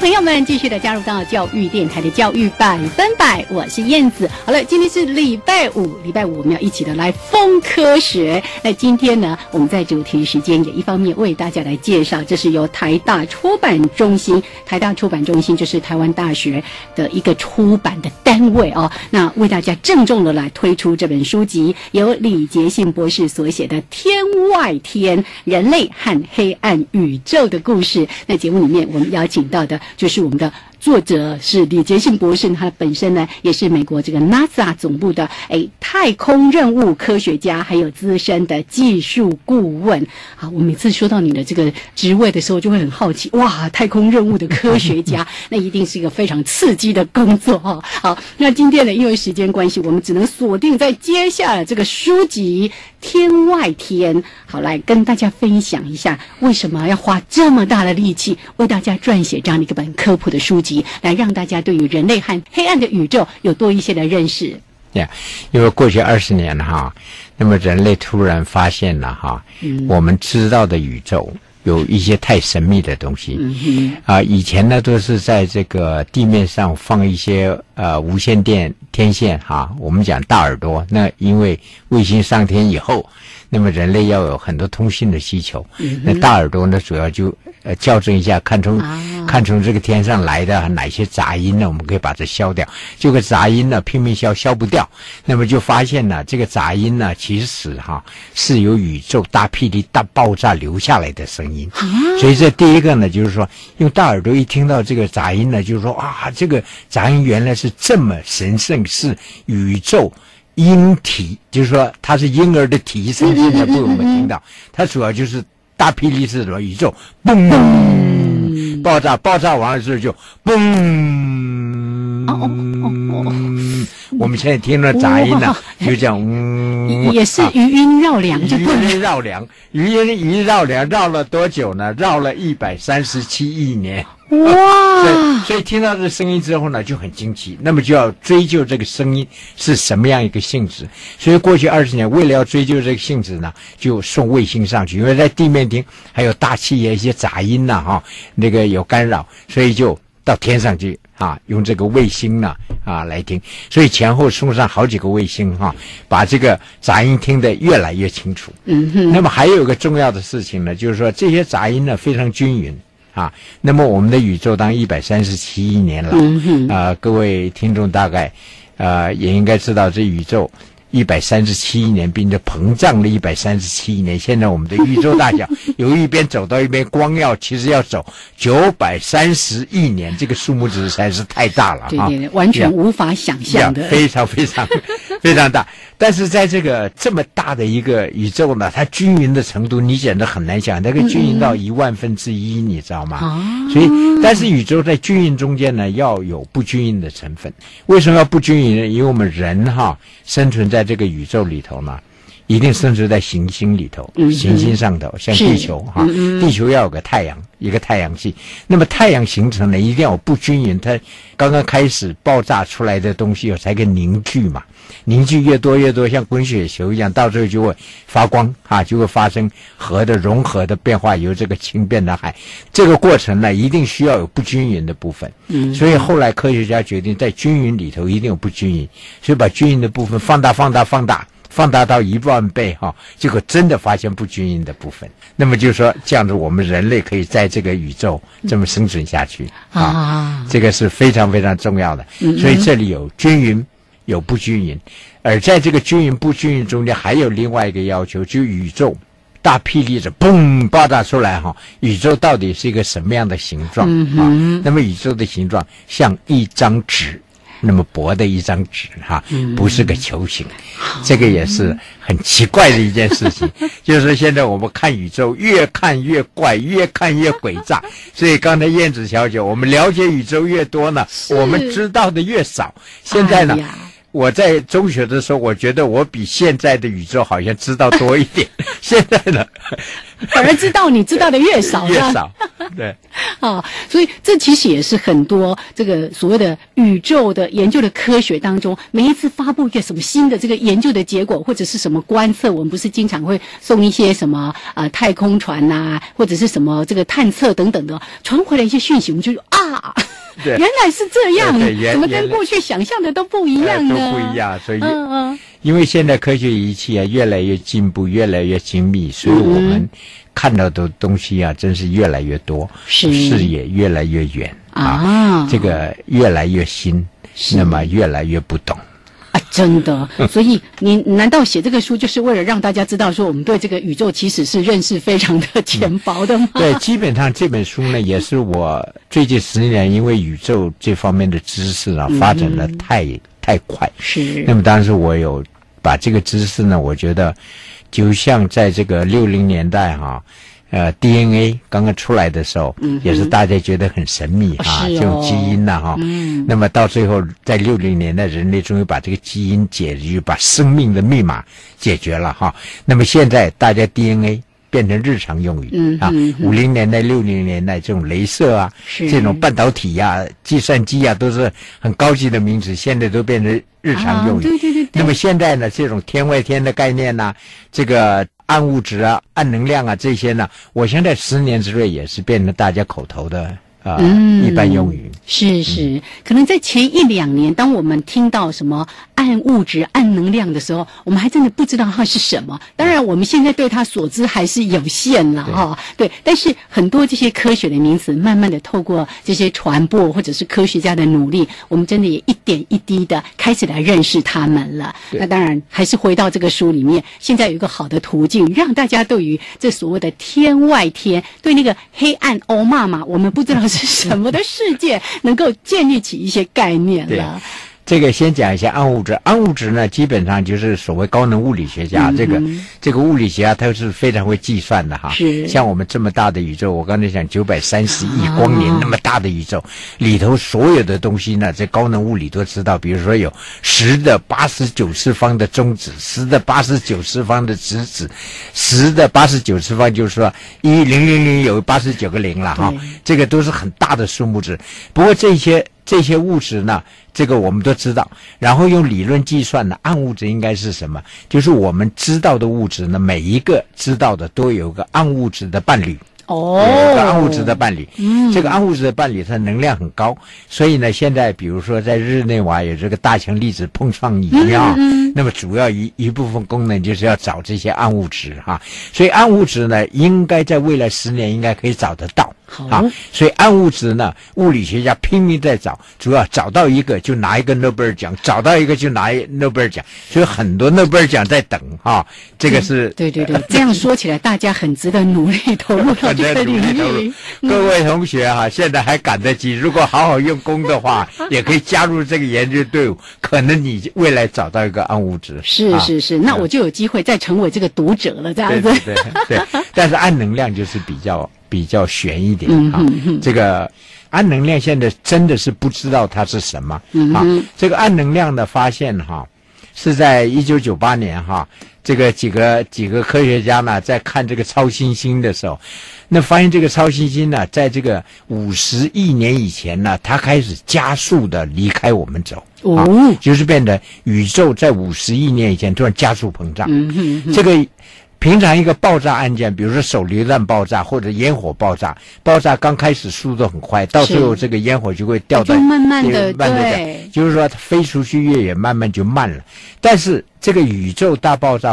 朋友们继续的加入到教育电台的教育100%，我是燕子。好了，今天是礼拜五我们要一起的来疯科学。那今天呢，我们在主题时间也一方面为大家来介绍，这是由台大出版中心就是台湾大学的一个出版的单位哦。那为大家郑重的来推出这本书籍，由李杰信博士所写的《天外天：人类和黑暗宇宙的故事》。那节目里面我们邀请到的就是我们的作者是李杰信博士，他本身呢也是美国这个 NASA 总部的太空任务科学家，还有资深的技术顾问。好，我每次说到你的这个职位的时候，就会很好奇，哇，太空任务的科学家，那一定是一个非常刺激的工作哈。好，那今天呢，因为时间关系，我们只能锁定在接下来这个书籍《天外天》。好，来跟大家分享一下，为什么要花这么大的力气为大家撰写这样的一本科普的书籍，来让大家对于人类和黑暗的宇宙有多一些的认识。 因为过去20年哈，那么人类突然发现了哈，我们知道的宇宙有一些太神秘的东西。以前呢都是在这个地面上放一些无线电天线哈，我们讲大耳朵。那因为卫星上天以后，那么人类要有很多通信的需求，那大耳朵呢主要就校正一下，看从这个天上来的哪些杂音呢，我们可以把它消掉。这个杂音呢拼命消不掉，那么就发现呢，这个杂音呢其实是由宇宙大霹雳大爆炸留下来的声音。所以这第一个呢，就是说用大耳朵一听到这个杂音呢，就是说啊，这个杂音原来是这么神圣，是宇宙婴体，就是说它是婴儿的体声，现在被我们听到。它主要就是大霹雳是什么？宇宙嘣嘣爆炸完了之后就嘣。我们现在听到杂音呢，就这样也是余音绕梁，就余音绕梁，余音绕梁绕了多久呢？绕了137亿年。哇！所以听到这声音之后呢，就很惊奇，那么就要追究这个声音是什么样一个性质。所以过去20年，为了要追究这个性质呢，就送卫星上去，因为在地面听还有大气也一些杂音呐，那个有干扰，所以就到天上去用这个卫星呢来听。所以前后送上好几个卫星把这个杂音听得越来越清楚。那么还有一个重要的事情呢，就是说这些杂音呢非常均匀。那么我们的宇宙当137亿年了，各位听众大概也应该知道，这宇宙137亿年并且膨胀了137亿年。现在我们的宇宙大小由一边走到一边，光其实要走930亿年，这个数目值实在是太大了。 对，完全无法想象的， 非常非常非常大。但是在这个这么大的一个宇宙呢，它均匀的程度你简直很难想，那个均匀到1/1000，你知道吗？所以但是宇宙在均匀中间呢，要有不均匀的成分。为什么要不均匀呢？因为我们人生存在这个宇宙里头呢，一定生存在行星里头，行星上头，像地球地球要有个太阳，一个太阳系。那么太阳形成呢，一定要有不均匀，它刚刚开始爆炸出来的东西才可以凝聚嘛，凝聚越多，像滚雪球一样，到最后就会发光就会发生核的融合的变化，由这个氢变到海。这个过程呢，一定需要有不均匀的部分。所以后来科学家决定在均匀里头一定有不均匀，所以把均匀的部分放大到10000倍结果真的发现不均匀的部分。那么就是说，这样子我们人类可以在这个宇宙这么生存下去这个是非常非常重要的。所以这里有均匀，有不均匀，而在这个均匀不均匀中间还有另外一个要求，就是宇宙大霹雳着嘣爆炸出来宇宙到底是一个什么样的形状那么宇宙的形状像一张纸，那么薄的一张纸不是个球形。这个也是很奇怪的一件事情就是现在我们看宇宙越看越怪，越看越诡诈。所以刚才燕子小姐，我们了解宇宙越多呢，我们知道的越少。现在呢我在中学的时候，我觉得我比现在的宇宙好像知道多一点现在呢反而你知道的越少对所以这其实也是很多这个所谓的宇宙的研究的科学当中，每一次发布一个什么新的这个研究的结果，或者是什么观测，我们不是经常会送一些什么太空船或者是什么这个探测等等的传回来一些讯息，我们就哇，原来是这样，怎么跟过去想象的都不一样呢？ 都不一样，所以因为现在科学仪器啊越来越进步，越来越精密，所以我们看到的东西啊真是越来越多，视野越来越远啊，这个越来越新，那么越来越不懂。 真的，所以你难道写这个书就是为了让大家知道说我们对这个宇宙其实是认识非常的浅薄的吗？ 对，基本上这本书呢也是我最近10年因为宇宙这方面的知识啊发展的太快， 是。 那么当时我有把这个知识呢，我觉得就像在这个60年代DNA 刚刚出来的时候，也是大家觉得很神秘这种基因那么到最后在60年代，人类终于把这个基因解决，把生命的密码解决了那么现在大家 DNA 变成日常用语50年代、60年代这种雷射啊，这种半导体计算机都是很高级的名词，现在都变成日常用语。 对。 那么现在呢，这种天外天的概念这个暗物质暗能量这些呢，我现在10年之内也是变成大家口头的一般用语。 是，可能在前1-2年，当我们听到什么暗物质、暗能量的时候，我们还真的不知道它是什么。当然，我们现在对它所知还是有限了对，但是很多这些科学的名词，慢慢的透过这些传播或者是科学家的努力，我们真的也一点一滴的开始来认识它们了。那当然，还是回到这个书里面，现在有一个好的途径，让大家对于这所谓的天外天，对那个黑暗欧妈妈，我们不知道是什么的世界，能够建立起一些概念了。 这个先讲一下暗物质。暗物质呢，基本上就是所谓高能物理学家，这个物理学家他是非常会计算的是。 像我们这么大的宇宙，我刚才讲930亿光年那么大的宇宙里头，所有的东西呢，这高能物理都知道。比如说有10的89次方的中子，10的89次方的质子，10的89次方就是说1000有89个零了这个都是很大的数目值。不过这些物质呢，这个我们都知道，然后用理论计算呢，暗物质应该是什么？就是我们知道的物质呢，每一个知道的都有个暗物质的伴侣。有一个暗物质的伴侣，这个暗物质的伴侣它能量很高，所以呢，现在比如说在日内瓦有这个大强粒子碰撞仪那么主要一部分功能就是要找这些暗物质所以暗物质呢，应该在未来10年应该可以找得到。所以暗物质呢，物理学家拼命在找，主要找到一个就拿一个诺贝尔奖，找到一个就拿诺贝尔奖，所以很多诺贝尔奖在等这个是对，这样说起来，大家很值得努力投入到这个领域。 各位同学现在还赶得及，如果好好用功的话，也可以加入这个研究队伍，可能你未来找到一个暗物质。 是，那我就有机会再成为这个读者了，这样子。 对，但是暗能量就是比较悬一点这个暗能量现在真的是不知道它是什么这个暗能量的发现是在1998年这个几个科学家呢在看这个超新星的时候，那发现这个超新星呢，在这个50亿年以前呢，它开始加速的离开我们走就是变得宇宙在50亿年以前突然加速膨胀这个平常一个爆炸案件，比如说手榴弹爆炸或者烟火爆炸刚开始速度很快，到最后这个烟火就会掉到慢慢的对， 就是说它飞出去越远，慢慢就慢了。但是这个宇宙大爆炸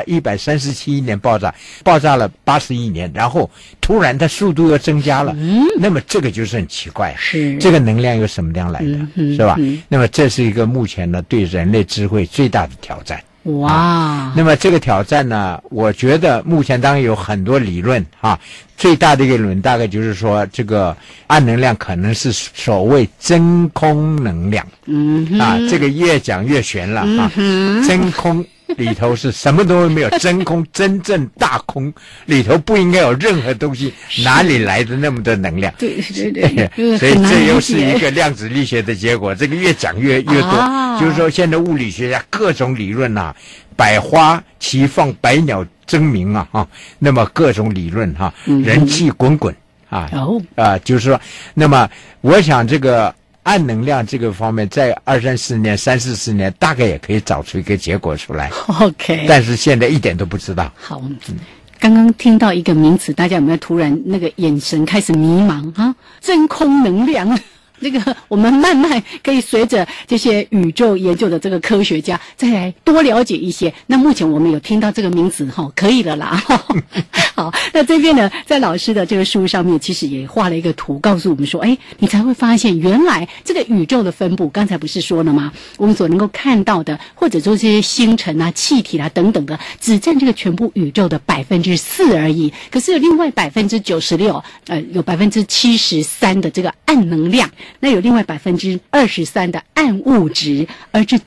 137亿年爆炸了80亿年，然后突然它速度又增加了那么这个就是很奇怪是这个能量由什么样来的是吧那么这是一个目前呢对人类智慧最大的挑战。那么这个挑战呢，我觉得目前当然有很多理论最大的一个理论大概就是说，这个暗能量可能是所谓真空能量这个越讲越玄了真空里头是什么东西没有，真空真正大空里头不应该有任何东西，哪里来的那么多能量？ 对， 所以这又是一个量子力学的结果。这个越讲越多，就是说现在物理学家各种理论百花齐放，百鸟争鸣那么各种理论人气滚滚就是说，那么我想这个暗能量这个方面，在20-30年、30-40年，大概也可以找出一个结果出来。 OK， 但是现在一点都不知道。 好。 刚刚听到一个名词，大家有没有突然那个眼神开始迷茫啊？真空能量。这个我们慢慢可以随着这些宇宙研究的这个科学家再来多了解一些。那目前我们有听到这个名词可以了啦。好，那这边呢，在老师的这个书上面其实也画了一个图，告诉我们说，你才会发现原来这个宇宙的分布，刚才不是说了吗？我们所能够看到的，或者说这些星辰啊、气体啊等等的，只占这个全部宇宙的4%而已。可是有另外96%，有73%的这个暗能量。那有另外23%的暗物质，而这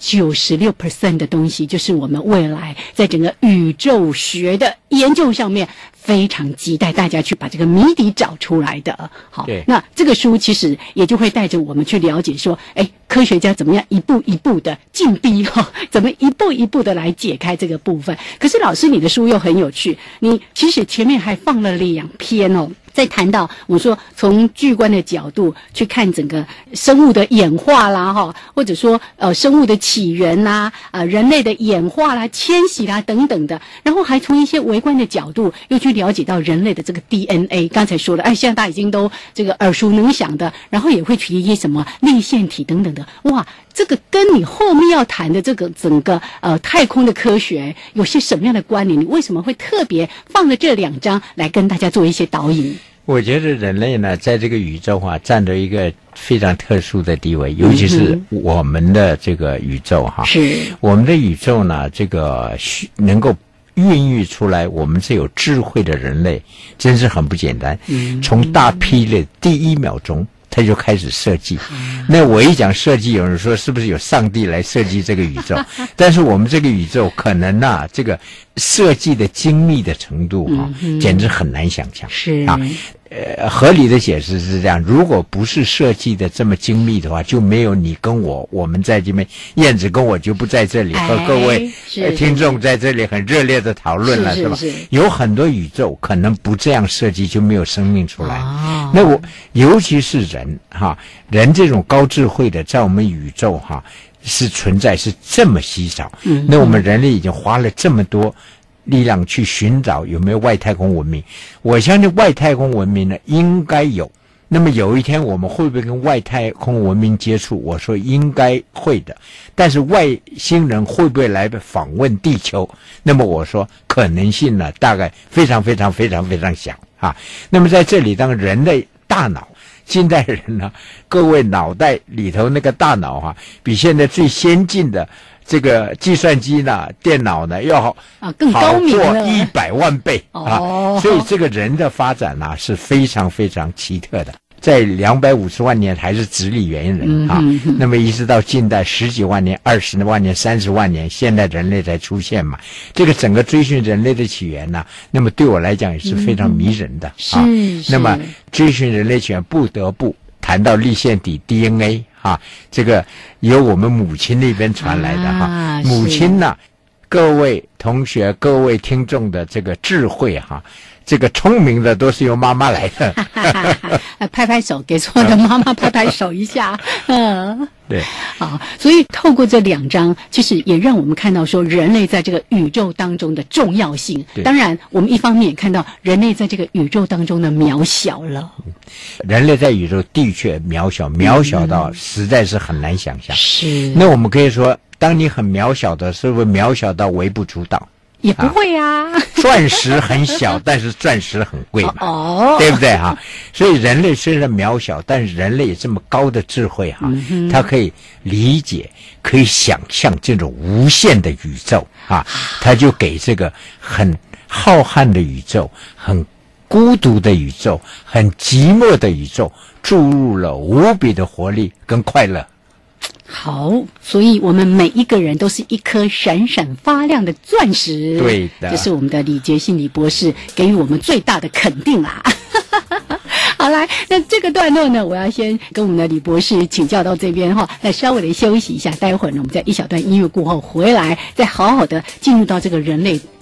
96% 的东西，就是我们未来在整个宇宙学的研究上面非常期待大家去把这个谜底找出来的。好，那这个书其实也就会带着我们去了解说，科学家怎么样一步一步的进逼怎么一步一步的来解开这个部分。可是老师你的书又很有趣，你其实前面还放了2篇在谈到我说从巨观的角度去看整个生物的演化啦或者说生物的起源啦人类的演化啦迁徙啦等等的，然后还从一些微观的角度又去了解到人类的这个 DNA， 刚才说了现在大家已经都这个耳熟能详的，然后也会提一些什么粒线体等等的。哇，这个跟你后面要谈的这个整个太空的科学有些什么样的关联？你为什么会特别放了这2章来跟大家做一些导引？ 我觉得人类呢，在这个宇宙占着一个非常特殊的地位，尤其是我们的这个宇宙是我们的宇宙呢，这个能够孕育出来我们这有智慧的人类，真是很不简单。从大霹雳第1秒钟他就开始设计。那我一讲设计，有人说是不是有上帝来设计这个宇宙？但是我们这个宇宙可能这个设计的精密的程度简直很难想象。 是合理的解释是这样，如果不是设计的这么精密的话，就没有你跟我们在这边，燕子跟我就不在这里和各位听众在这里很热烈的讨论了，是吧？有很多宇宙可能不这样设计就没有生命出来。那尤其是人这种高智慧的，在我们宇宙是存在，是这么稀少。那我们人类已经花了这么多力量去寻找有没有外太空文明。我相信外太空文明呢应该有。那么有一天我们会不会跟外太空文明接触？我说应该会的。但是外星人会不会来访问地球？那么我说可能性呢大概非常非常非常非常小那么在这里，当人类大脑，近代人呢，各位脑袋里头那个大脑比现在最先进的这个计算机呢、电脑呢要更高明了， 好过100万倍所以这个人的发展呢是非常非常奇特的。在250万年还是直立猿人那么一直到近代10几万年、20万年、30万年，现代人类才出现嘛。这个整个追寻人类的起源呢，那么对我来讲也是非常迷人的那么追寻人类起源不得不谈到粒线体 DNA 这个由我们母亲那边传来的母亲呢，各位同学、各位听众的这个智慧这个聪明的都是由妈妈来的拍拍手，给所有的妈妈拍拍手一下对， 好，所以透过这2章，其实也让我们看到说人类在这个宇宙当中的重要性。当然，我们一方面也看到人类在这个宇宙当中的渺小了。 人类在宇宙的确渺小，渺小到实在是很难想象。 是。 那我们可以说，当你很渺小的，是不是渺小到微不足道？ 也不会钻石很小，但是钻石很贵嘛，对不对所以人类虽然渺小，但是人类有这么高的智慧他可以理解、可以想象这种无限的宇宙他就给这个很浩瀚的宇宙、很孤独的宇宙、很寂寞的宇宙注入了无比的活力跟快乐。 好，所以我们每一个人都是一颗闪闪发亮的钻石。 对的， 这是我们的李杰信李博士给予我们最大的肯定啦。好，来，那这个段落呢，我要先跟我们的李博士请教到这边来稍微的休息一下，待会儿呢，我们在一小段音乐过后回来，再好好的进入到这个人类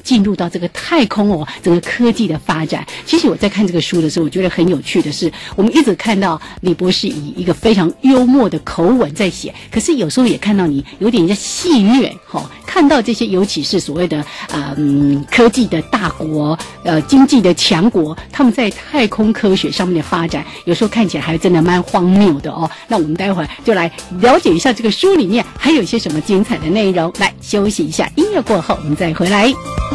进入到这个太空哦，整个科技的发展。其实我在看这个书的时候，我觉得很有趣的是，我们一直看到李博士以一个非常幽默的口吻在写，可是有时候也看到你有点在戏谑看到这些，尤其是所谓的科技的大国，经济的强国，他们在太空科学上面的发展，有时候看起来还真的蛮荒谬的哦。那我们待会儿就来了解一下这个书里面还有一些什么精彩的内容。来休息一下，音乐过后我们再回来。